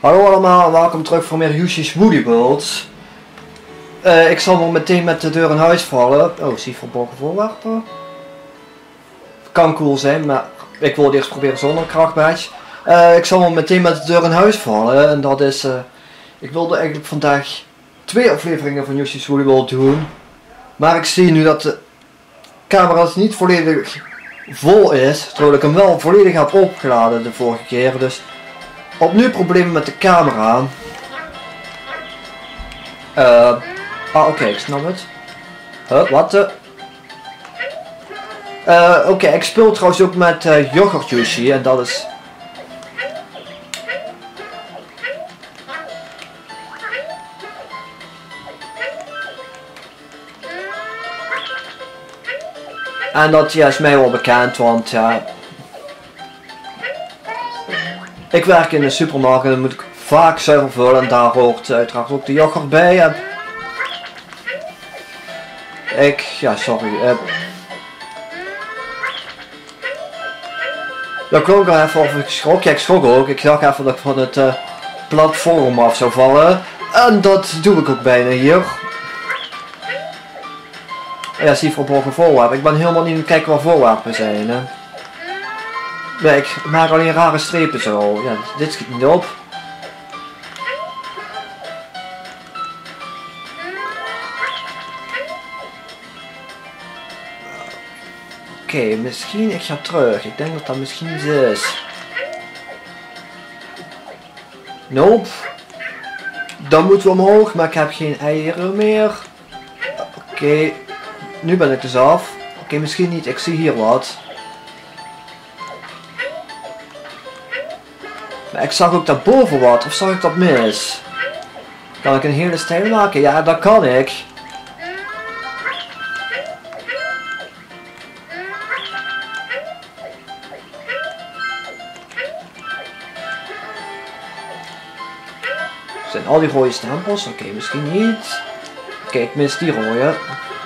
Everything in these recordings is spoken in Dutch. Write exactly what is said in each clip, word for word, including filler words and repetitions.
Hallo allemaal en welkom terug voor meer Yoshi's Woody World. Uh, ik zal wel meteen met de deur in huis vallen. Oh, zie verborgen voorwerpen. Kan cool zijn, maar ik wil het eerst proberen zonder krachtbadge. Uh, ik zal wel meteen met de deur in huis vallen. En dat is... Uh, ik wilde eigenlijk vandaag twee afleveringen van Yoshi's Woody World doen. Maar ik zie nu dat de camera niet volledig vol is. Terwijl ik hem wel volledig heb opgeladen de vorige keer. Dus opnieuw problemen met de camera. Uh, ah oké, okay, ik snap het. Huh, wat de... Uh, oké, okay, ik speel trouwens ook met uh, Yoghurt Yoshi en dat is... En dat ja, is mij wel bekend, want ja... Ik werk in de supermarkt en dan moet ik vaak zuiver vullen en daar hoort uiteraard ook de yoghurt bij. En... Ik, ja sorry. Uh... Dat klonk al even of ik schrok. Ja, ik schrok ook. Ik dacht even dat ik van het uh, platform af zou vallen. En dat doe ik ook bijna hier. Ja, zie verborgen voorwerpen. Ik ben helemaal niet aan het kijken waar voorwerpen zijn. Hè. Nee, ik maak alleen rare strepen zo. Ja, dit schiet niet op. Oké, okay, misschien ik ga terug. Ik denk dat dat misschien iets is. Nope. Dan moeten we omhoog, maar ik heb geen eieren meer. Oké, okay. Nu ben ik dus af. Oké, okay, misschien niet. Ik zie hier wat. Maar ik zag ook daarboven wat. Of zag ik dat mis? Kan ik een hele stijl maken? Ja, dat kan ik. Zijn al die rode stempels? Oké, okay, misschien niet. Oké, okay, ik mis die rode.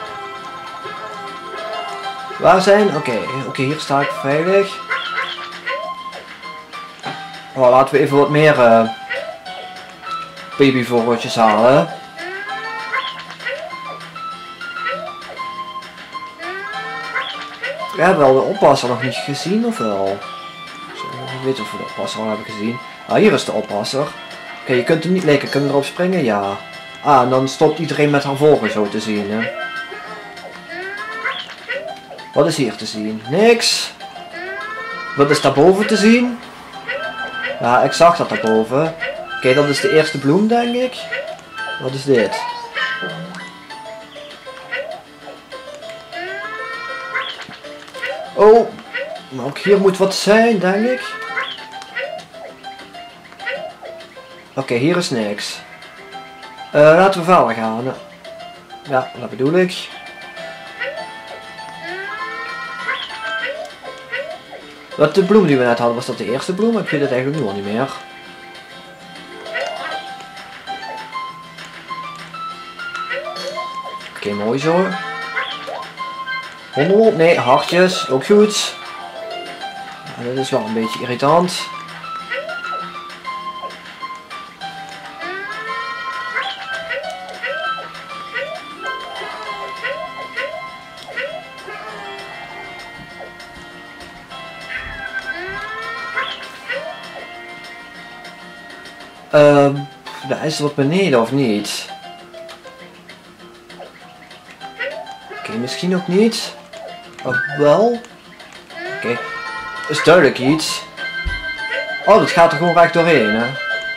Waar zijn? Oké, okay. Oké, okay, hier sta ik veilig. Oh, laten we even wat meer uh, babyvogeltjes halen. We hebben wel de oppasser nog niet gezien, of wel? Ik weet of we de oppasser al hebben gezien. Ah, hier is de oppasser. Oké, okay, je kunt hem niet lekker. Kunnen we erop springen? Ja. Ah, en dan stopt iedereen met haar volgen, zo te zien, hè. Wat is hier te zien? Niks. Wat is daarboven te zien? Ja, ik zag dat daarboven. Oké, okay, dat is de eerste bloem, denk ik. Wat is dit? Oh, maar ook hier moet wat zijn, denk ik. Oké, okay, hier is niks. Uh, laten we verder gaan. Ja, dat bedoel ik. Wat de bloem die we net hadden, was dat de eerste bloem? Ik weet het eigenlijk nu al niet meer. Oké, okay, mooi zo. honderd, nee, hartjes, ook goed. Ja, dat is wel een beetje irritant. Ehm, uh, is er wat beneden of niet? Oké, okay, misschien ook niet. Of wel? Oké, okay. Is duidelijk iets. Oh, dat gaat er gewoon recht doorheen, hè?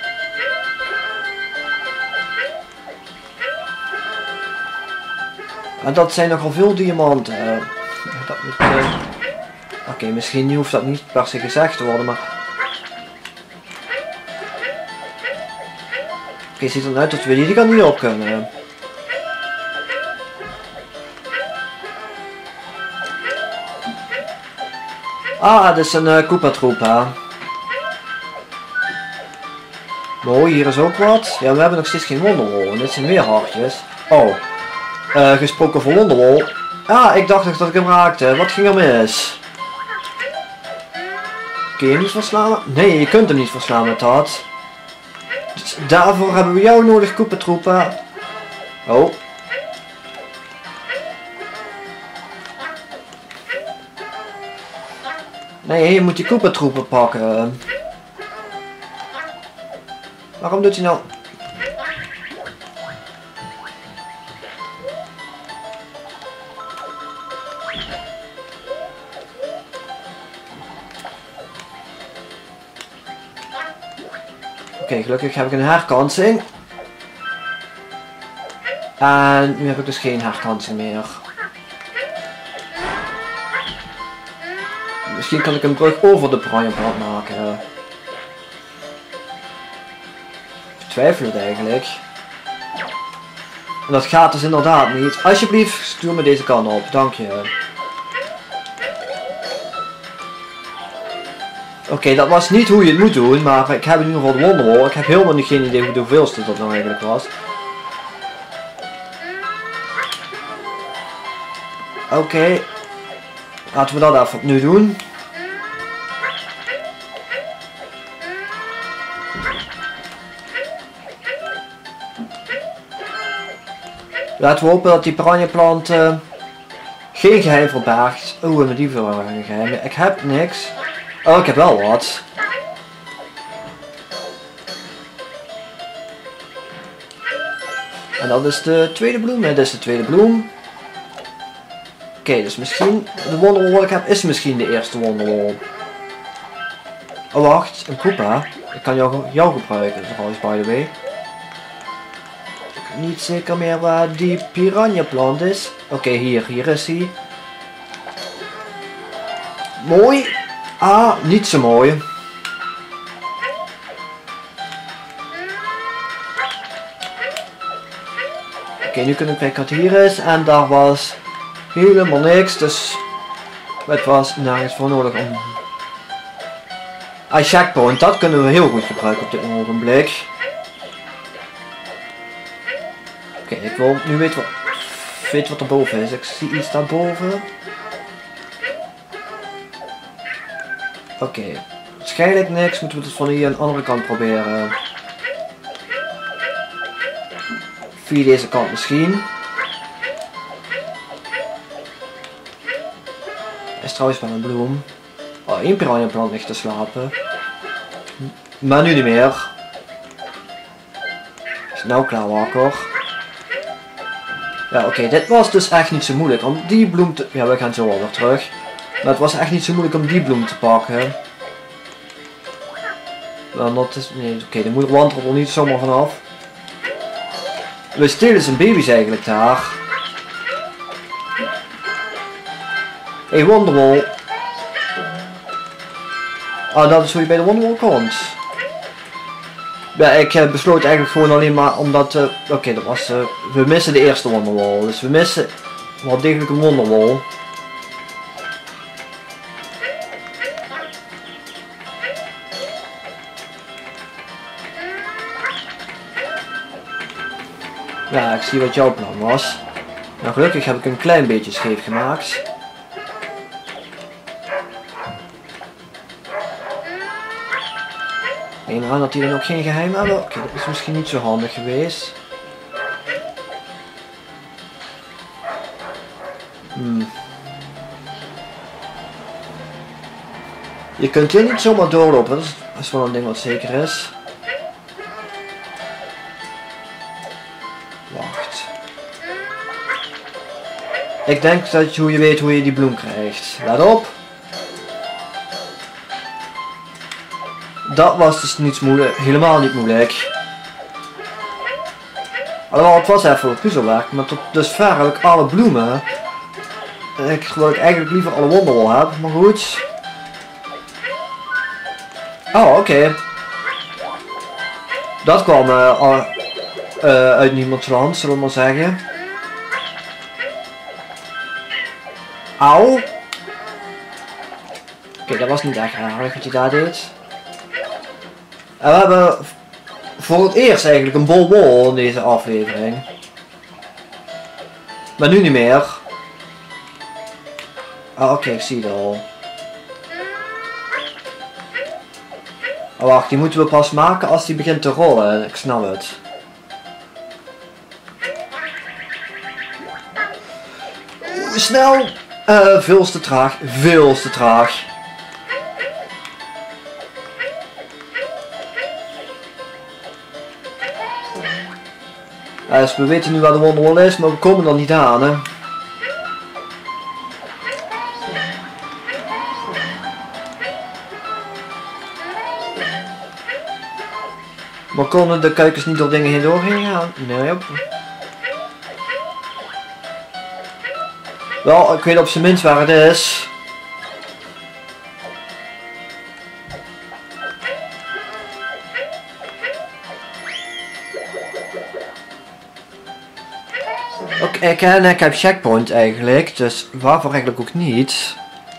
En dat zijn nogal veel diamanten. Uh, uh... Oké, okay, misschien hoeft dat niet per se gezegd te worden, maar... Oké, okay, ziet eruit dat we die kan niet op kunnen. Ah, dit is een uh, Koopa-troep, hè. Mooi, hier is ook wat. Ja, we hebben nog steeds geen wonderwol. En dit zijn meer hartjes. Oh. Uh, gesproken voor wonderwol. Ah, ik dacht dat ik hem raakte. Wat ging er mis? Kun je hem niet verslaan? Nee, je kunt hem niet verslaan met dat. Dus daarvoor hebben we jou nodig, Koopa-troopa. Oh. Nee, je moet die Koopa-troopa pakken. Waarom doet hij nou... Oké, okay, gelukkig heb ik een herkansing. En nu heb ik dus geen herkansing meer. Misschien kan ik een brug over de piranha-plant maken. Ik twijfel het eigenlijk. En dat gaat dus inderdaad niet. Alsjeblieft, stuur me deze kant op. Dank je. Oké, okay, dat was niet hoe je het moet doen, maar ik heb in ieder geval de Wonderwall. Ik heb helemaal niet geen idee hoe de hoeveelste dat nou eigenlijk was. Oké. Okay. Laten we dat even opnieuw doen. Laten we hopen dat die piranha plant uh, geen geheim verbergt. Oeh, met die veel geheimen. Ik heb niks. Oh, ik heb wel wat. En dat is de tweede bloem. Nee, dat is de tweede bloem. Oké, okay, dus misschien de Wonderwall wat ik heb is misschien de eerste Wonderwall. Oh wacht, een Koopa. Ik kan jou, jou gebruiken trouwens, by the way. Ik weet niet zeker meer waar die piranha plant is. Oké, okay, hier, hier is hij. Mooi. Ah, niet zo mooi. Oké, okay, nu kunnen we kijken wat hier is. En daar was helemaal niks. Dus het was nergens voor nodig om... Ah, checkpoint. Dat kunnen we heel goed gebruiken op dit ogenblik. Oké, okay, ik wil nu weten wat, weet wat er boven is. Ik zie iets daarboven. Oké, okay. Waarschijnlijk niks, moeten we het van hier aan de andere kant proberen. Via deze kant misschien. Er is trouwens wel een bloem. Oh, één piranha plant ligt te slapen. Maar nu niet meer. Is nou klaar wakker. Ja, oké, okay, dit was dus echt niet zo moeilijk om die bloem te... Ja, we gaan zo alweer terug. Maar het was echt niet zo moeilijk om die bloem te pakken. Nou, dat is... Nee, oké, okay, de moeder wandelt er niet zomaar vanaf. We stelen zijn baby's eigenlijk daar. Hé, hey, Wonderwall. Ah, dat is hoe je bij de Wonderwall komt. Ja, ik uh, besloot eigenlijk gewoon alleen maar omdat... Uh, Oké, okay, dat was... Uh, we missen de eerste Wonderwall. Dus we missen wel degelijk een Wonderwall. Ja, ik zie wat jouw plan was. Nou, gelukkig heb ik een klein beetje scheef gemaakt. Neem aan dat die dan ook geen geheim hebben. Oké, okay, dat is misschien niet zo handig geweest. Hmm. Je kunt hier niet zomaar doorlopen, dat is, dat is wel een ding wat zeker is. Wacht. Ik denk dat je, hoe je weet hoe je die bloem krijgt. Let op. Dat was dus niet moeilijk, helemaal niet moeilijk. Alhoewel, het was even wat puzzelwerk, maar tot dusver heb ik alle bloemen. Ik geloof ik eigenlijk liever alle Wonderwall heb, maar goed. Oh, oké. Okay. Dat kwam uh, uh, uit niemands land, zullen we maar zeggen. Auw. Oké, okay, dat was niet echt aardig wat je daar deed. En we hebben voor het eerst eigenlijk een bol wol in deze aflevering. Maar nu niet meer. Ah, oké, okay, ik zie het al. Oh, wacht, die moeten we pas maken als die begint te rollen. Ik snap het. Oeh, snel! Uh, veel te traag. Veel te traag. Uh, dus we weten nu waar de wonderwall is, maar we komen er niet aan, hè. Maar konden de kuikens niet door dingen heen doorheen gaan? Nee. Wel, ik weet op zijn minst waar het is. Oké, ik, ik heb checkpoint eigenlijk, dus waarvoor eigenlijk ook niet.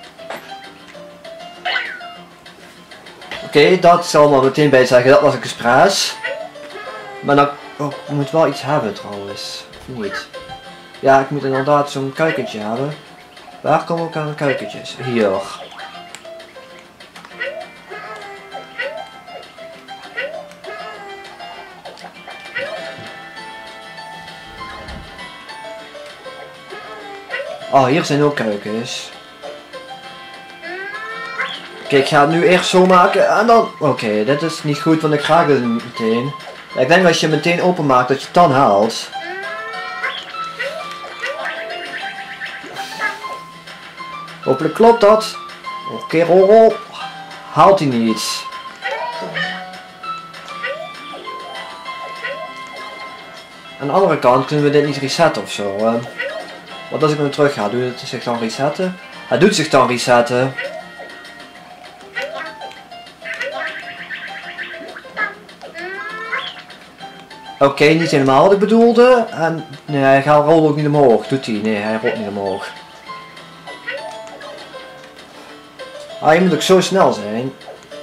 Oké, okay, dat zal maar meteen bij zeggen, dat was een expres. Maar dan, oh, ik moet wel iets hebben trouwens, of niet? Ja, ik moet inderdaad zo'n kuikentje hebben. Waar komen we ook aan kuikentjes? Hier. Oh, hier zijn ook kuikens. Oké, ik ga het nu eerst zo maken en dan... Oké, okay, dit is niet goed, want ik raak het meteen. Ik denk als je het meteen openmaakt dat je het dan haalt. Hopelijk klopt dat. Oké, okay, rol, rol. Haalt hij niet. Aan de andere kant kunnen we dit niet resetten of zo. Hè? Want als ik nu terug ga, doet het zich dan resetten? Hij doet zich dan resetten. Oké, okay, niet helemaal wat ik bedoelde. En nee, hij gaat rollen ook niet omhoog. Doet hij? Nee, hij rolt niet omhoog. Ah, je moet ook zo snel zijn.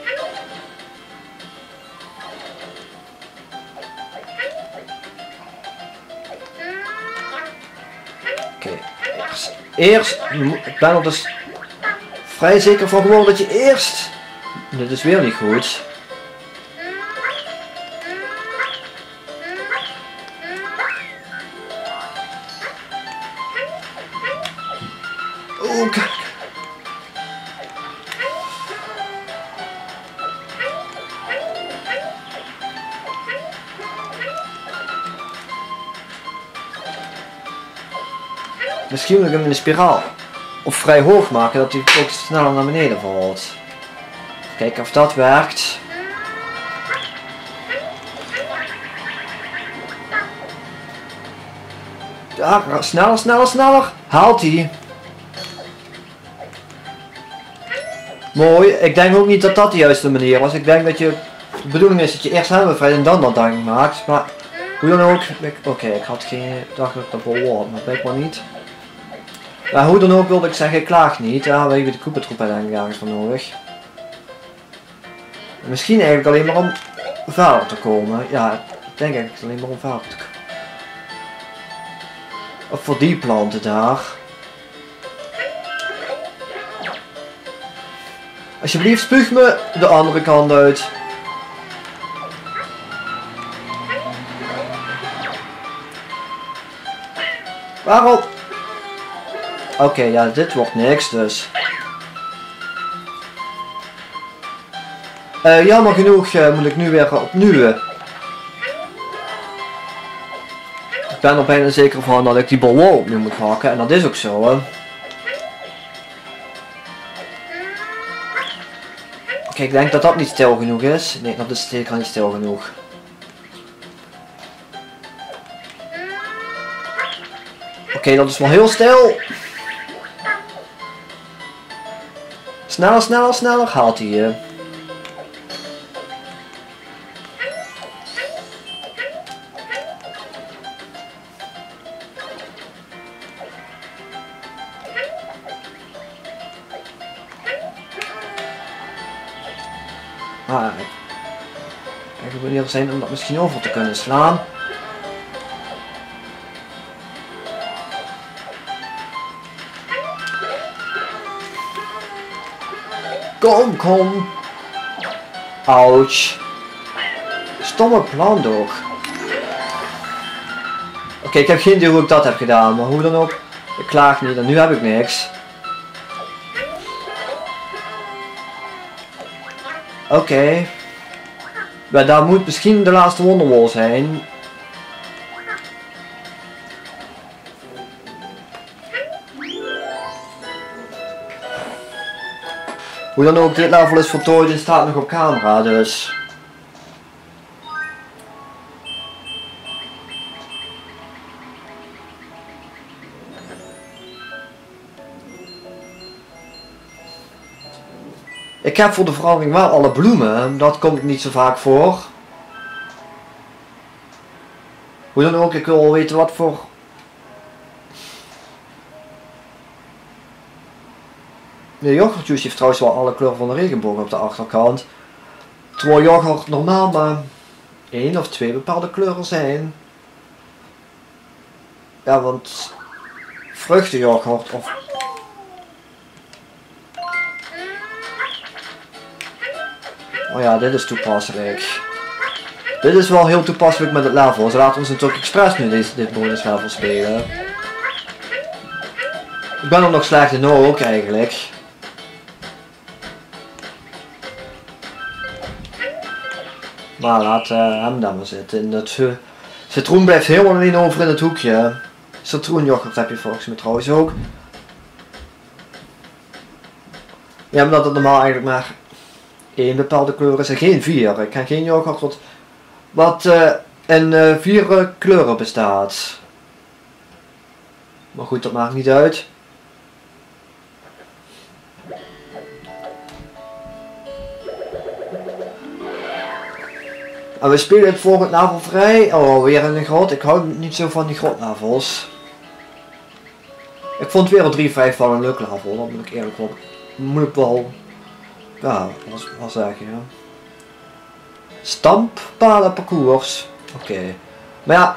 Oké, okay, eerst, eerst, ik ben er dus vrij zeker van geworden dat je eerst, dit is weer niet goed. Oeh, kijk. Misschien moet ik hem in een spiraal of vrij hoog maken dat hij ook sneller naar beneden valt. Kijken of dat werkt. Ja, sneller, sneller, sneller. Haalt hij. Mooi. Ik denk ook niet dat dat de juiste manier was. Ik denk dat je, de bedoeling is dat je eerst hem bevrijdt en dan dat ding maakt. Maar hoe dan ook. Oké, okay, ik had geen, dacht dat ik dat wel had, maar blijkbaar niet. Maar hoe dan ook wilde ik zeggen, ik klaag niet. Ja, we hebben de koepentroep uiteindelijk ergens voor nodig. En misschien eigenlijk alleen maar om verder te komen. Ja, ik denk eigenlijk alleen maar om verder te komen. Of voor die planten daar. Alsjeblieft, spuug me de andere kant uit. Waarom? Oké, okay, ja, dit wordt niks dus. Uh, jammer genoeg uh, moet ik nu weer opnieuw. Ik ben er bijna zeker van dat ik die bal opnieuw moet hakken en dat is ook zo. Hè. Oké, okay, ik denk dat dat niet stil genoeg is. Nee, dat is zeker niet stil genoeg. Oké, okay, dat is wel heel stil. Sneller, sneller, sneller. Haalt hij je. Ah, ik wil hier zijn om dat misschien over te kunnen slaan. Kom, kom. Ouch. Stomme plant ook. Oké, okay, ik heb geen idee hoe ik dat heb gedaan, maar hoe dan ook. Ik klaag niet en nu heb ik niks. Oké. Okay. Maar daar moet misschien de laatste wonderwall zijn. Hoe dan ook, dit level is voltooid en staat nog op camera, dus... Ik heb voor de verandering wel alle bloemen, dat komt niet zo vaak voor. Hoe dan ook, ik wil wel weten wat voor... De yoghurtjuice heeft trouwens wel alle kleuren van de regenboog op de achterkant. Terwijl yoghurt normaal maar één of twee bepaalde kleuren zijn. Ja, want vruchtenyoghurt of... Oh ja, dit is toepasselijk. Dit is wel heel toepasselijk met het level. Ze laten ons natuurlijk expres nu deze, dit bonus level spelen. Ik ben er nog slecht in ook eigenlijk. Maar laat uh, hem daar maar zitten. Dat, uh, citroen blijft helemaal alleen over in het hoekje. Citroenyoghurt heb je volgens mij trouwens ook. Ja, omdat het normaal eigenlijk maar één bepaalde kleur is en geen vier. Ik ken geen yoghurt wat, wat uh, in uh, vier uh, kleuren bestaat. Maar goed, dat maakt niet uit. En we spelen het volgende level vrij. Oh, weer in een grot. Ik hou niet zo van die grotlevels. Ik vond wereld drie vijf wel een leuk level, dat moet ik eerlijk wel. Moet ik wel. Ja, wat wel zeggen, ja. Stamppaden parcours. Oké. Okay. Maar ja.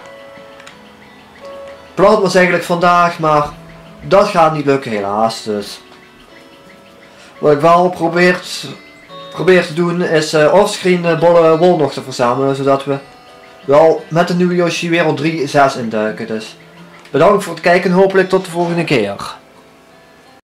Plan was eigenlijk vandaag, maar dat gaat niet lukken helaas. Dus. Wat ik wel probeer, probeer te doen is uh, offscreen uh, bolle wol nog te verzamelen. Zodat we wel met de nieuwe Yoshi wereld drie zes induiken. Dus bedankt voor het kijken en hopelijk tot de volgende keer.